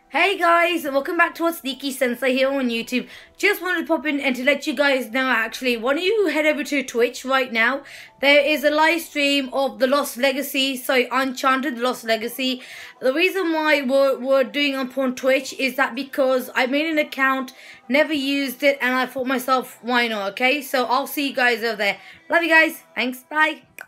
Hey guys, and welcome back to our Sneaky Sensei here on YouTube. Just wanted to pop in and to let you guys know, actually, why don't you head over to Twitch right now. There is a live stream of the Lost Legacy, so Enchanted The Lost Legacy. The reason why we're doing up on Twitch is that because I made an account, never used it, and I thought myself, why not, okay? So I'll see you guys over there. Love you guys. Thanks. Bye.